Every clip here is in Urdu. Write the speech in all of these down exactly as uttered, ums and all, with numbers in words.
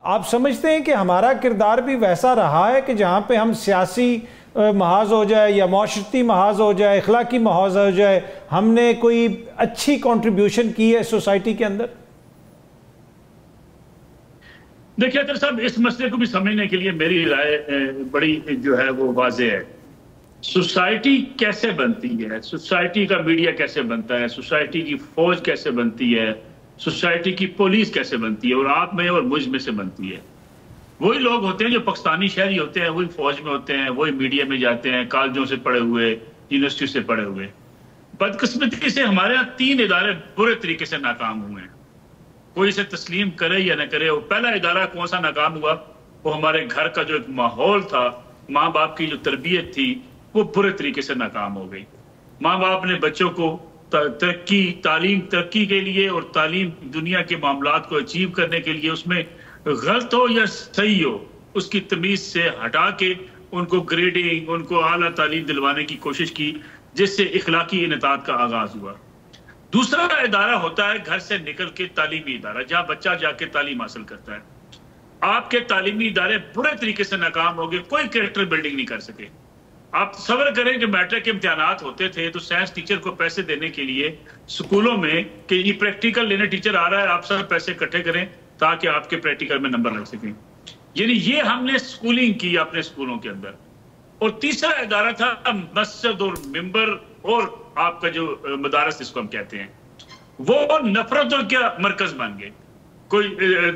آپ سمجھتے ہیں کہ ہمارا کردار بھی ویسا رہا ہے کہ جہاں پہ ہم سیاسی محاذ ہو جائے یا معاشرتی محاذ ہو جائے، اخلاقی محاذ ہو جائے، ہم نے کوئی اچھی کنٹریبیوشن کی ہے سوسائٹی کے اندر؟ دیکھیے عطر صاحب، اس مسئلے کو بھی سمجھنے کے لیے میری رائے بڑی جو ہے وہ واضح ہے۔ سوسائٹی کیسے بنتی ہے، سوسائٹی کا میڈیا کیسے بنتا ہے، سوسائٹی کی فوج کیسے بنتی ہے، سوسائٹی کی پولیس کیسے بنتی ہے، اور آپ میں اور مجھ میں سے بنتی ہے۔ وہی لوگ ہوتے ہیں جو پاکستانی شہری ہوتے ہیں، وہی فوج میں ہوتے ہیں، وہی میڈیا میں جاتے ہیں، کالجوں سے پڑھے ہوئے، یونیورسٹی سے پڑھے ہوئے۔ بدقسمتی سے ہمارے یہاں تین ادارے برے طریقے سے ناکام ہوئے ہیں، کوئی اسے تسلیم کرے یا نہ کرے۔ وہ پہلا ادارہ کون سا ناکام ہوا؟ وہ ہمارے گھر کا جو ایک ماحول تھا، ماں باپ کی جو تربیت تھی، وہ برے طریقے سے ناکام ہو گئی۔ ماں باپ نے بچوں کو ترقی تعلیم ترقی کے لیے اور تعلیم دنیا کے معاملات کو اچیو کرنے کے لیے اس میں غلط ہو یا صحیح ہو اس کی تمیز سے ہٹا کے ان کو گریڈنگ، ان کو اعلیٰ تعلیم دلوانے کی کوشش کی، جس سے اخلاقی انحطاط کا آغاز ہوا۔ دوسرا ادارہ ہوتا ہے گھر سے نکل کے تعلیمی ادارہ، جہاں بچہ جا کے تعلیم حاصل کرتا ہے۔ آپ کے تعلیمی ادارے برے طریقے سے ناکام ہو گئے، کوئی کریکٹر بلڈنگ نہیں کر سکے۔ آپ تصور کریں کہ میٹرک کے امتحانات ہوتے تھے تو سائنس ٹیچر کو پیسے دینے کے لیے سکولوں میں کہ یہ پریکٹیکل لینے ٹیچر آ رہا ہے، آپ سب پیسے اکٹھے کریں تاکہ آپ کے پریکٹیکل میں نمبر لگ سکیں۔ یعنی یہ ہم نے سکولنگ کی اپنے سکولوں کے اندر۔ اور تیسرا ادارہ تھا مسجد اور ممبر اور آپ کا جو مدارس جس کو ہم کہتے ہیں، وہ نفرتوں کا مرکز بن گئے۔ کوئی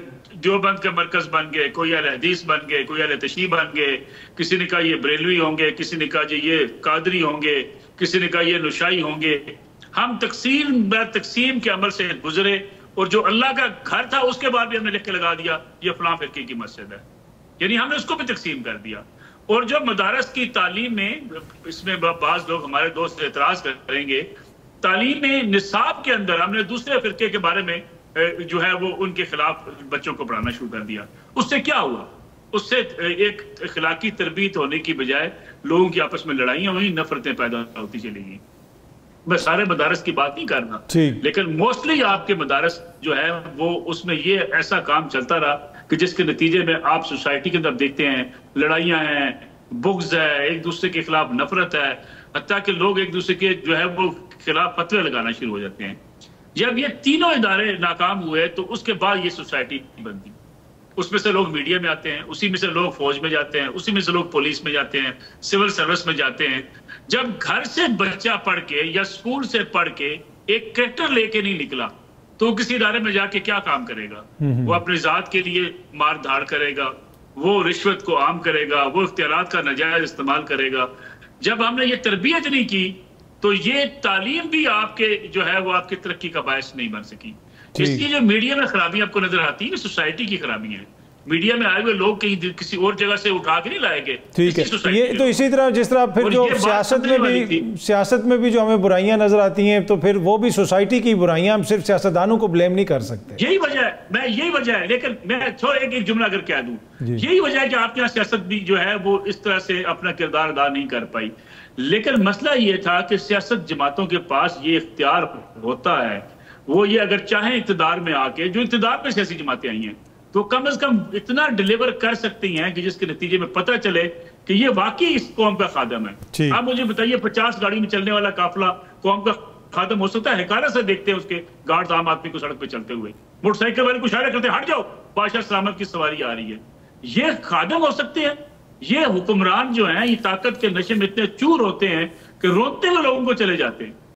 دیوبند کا مرکز بن گئے، کوئی اہل حدیث بن گئے، کوئی اہل تشیع بن گئے، کسی نے کہا یہ بریلوی ہوں گے، کسی نے کہا جی یہ قادری ہوں گے، کسی نے کہا یہ نشائی ہوں گے۔ ہم تقسیم بر تقسیم کے عمل سے گزرے، اور جو اللہ کا گھر تھا اس کے بعد بھی ہم نے لکھ کے لگا دیا یہ فلاں فرقے کی مسجد ہے، یعنی ہم نے اس کو بھی تقسیم کر دیا۔ اور جو مدارس کی تعلیم میں، اس میں بعض لوگ ہمارے دوست اعتراض کریں گے، تعلیم میں نصاب کے اندر ہم نے دوسرے فرقے کے بارے میں جو ہے وہ ان کے خلاف بچوں کو پڑھانا شروع کر دیا۔ اس سے کیا ہوا؟ اس سے ایک اخلاقی تربیت ہونے کی بجائے لوگوں کی آپس میں لڑائیاں ہوئی، نفرتیں پیدا ہوتی چلی گئیں۔ میں سارے مدارس کی بات نہیں کرنا، لیکن موسٹلی آپ کے مدارس جو ہے وہ اس میں یہ ایسا کام چلتا رہا کہ جس کے نتیجے میں آپ سوسائٹی کے اندر دیکھتے ہیں لڑائیاں ہیں، بغض ہے، ایک دوسرے کے خلاف نفرت ہے، حتیٰ کہ لوگ ایک دوسرے کے جو ہے وہ خلاف فتوے لگانا شروع ہو جاتے ہیں۔ جب یہ تینوں ادارے ناکام ہوئے تو اس کے بعد یہ سوسائٹی بنتی۔ اس میں سے لوگ میڈیا میں آتے ہیں، اسی میں سے لوگ فوج میں جاتے ہیں، اسی میں سے لوگ پولیس میں جاتے ہیں، سول سروس میں جاتے ہیں۔ جب گھر سے بچہ پڑھ کے یا سکول سے پڑھ کے ایک کریکٹر لے کے نہیں نکلا تو کسی ادارے میں جا کے کیا کام کرے گا؟ وہ اپنی ذات کے لیے مار دھاڑ کرے گا، وہ رشوت کو عام کرے گا، وہ اختیارات کا ناجائز استعمال کرے گا۔ جب ہم نے یہ تربیت نہیں کی تو یہ تعلیم بھی آپ کے جو ہے وہ آپ کی ترقی کا باعث نہیں بن سکی۔ اس لیے جو میڈیا میں خرابیاں آپ کو نظر آتی ہیں سوسائٹی کی خرابیاں ہیں۔ میڈیا میں آئے ہوئے لوگ کہیں کسی اور جگہ سے اٹھا کے نہیں لائے گئے۔ ٹھیک ہے، یہ تو اسی طرح جس طرح پھر جو سیاست میں بھی سیاست میں بھی جو ہمیں برائیاں نظر آتی ہیں تو پھر وہ بھی سوسائٹی کی برائیاں، ہم صرف سیاستدانوں کو بلیم نہیں کر سکتے۔ یہی وجہ ہے، میں یہی وجہ ہے، لیکن میں تھوڑا ایک ایک جملہ اگر کہہ دوں، یہی وجہ ہے کہ آپ کے یہاں سیاست بھی جو ہے وہ اس طرح سے اپنا کردار ادا نہیں کر پائی۔ لیکن مسئلہ یہ تھا کہ سیاست جماعتوں کے پاس یہ اختیار ہوتا ہے، وہ یہ اگر چاہیں اقتدار میں آ کے، جو اقتدار میں سیاسی جماعتیں آئی ہیں تو کم از کم اتنا ڈیلیور کر سکتی ہیں کہ جس کے نتیجے میں پتہ چلے کہ یہ واقعی اس قوم کا خادم ہے۔ آپ مجھے بتائیے پچاس گاڑی میں چلنے والا قافلہ قوم کا خادم ہو سکتا ہے؟ حقارت سے دیکھتے ہیں اس کے گارڈز عام آدمی کو سڑک پہ چلتے ہوئے، موٹر سائیکل والے کو اشارہ کرتے ہیں ہٹ جاؤ بادشاہ سلامت کی سواری آ رہی ہے۔ یہ خادم ہو سکتے ہیں؟ یہ حکمران جو ہیں یہ طاقت کے نشے میں اتنے چور ہوتے ہیں کہ روکتے ہوئے لوگوں کو چلے جاتے ہیں۔